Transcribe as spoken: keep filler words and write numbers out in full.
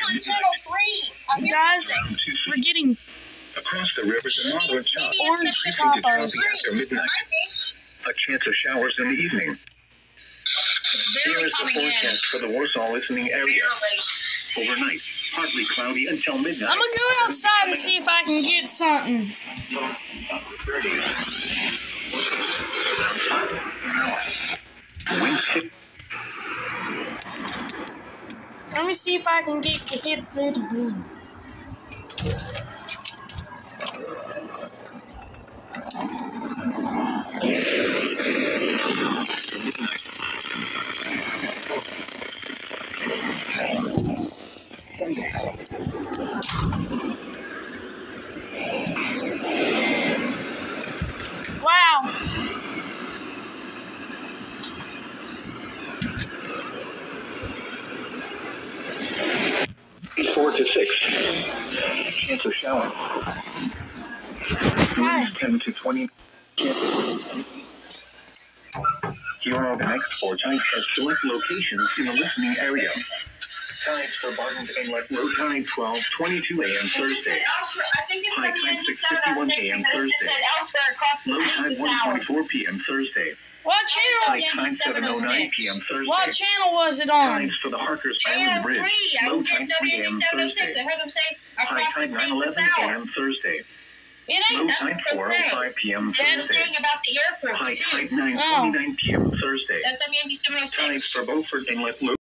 on channel three. I'm Guys, we're getting across the rivers and moderate south. orange tropos. After midnight. A chance of showers in the evening. It's Here barely is the coming in. forecast for the Warsaw listening area. Barely. Overnight, partly cloudy until midnight. I'm gonna go outside and see if I can get something. Winds hit. Let me see if I can get hit thirty blue. Wow. Four to six. Chance of shower. Winds ten to twenty. Here are the next four times at select locations in the listening area. Times for Barton's Inlet, low tide twelve twenty-two a m Thursday. I think it's High tide six fifty-one a m Thursday. elsewhere across the Low state tide this one hour. twenty-four p m Thursday. What High channel? tide seven oh nine p m Thursday. What channel was it on? Times for the Harkers Island Channel Bridge. three. I Low don't get tide no three a m seven oh six. Thursday. I heard them say High across the tide state nine this eleven a hour. m Thursday. It Low ain't. That's tide what they four oh five p m They're Thursday. saying about the High airports too. tide nine twenty-nine p m Thursday. That's W M B seven oh Times six. for Beaufort Inlet. Low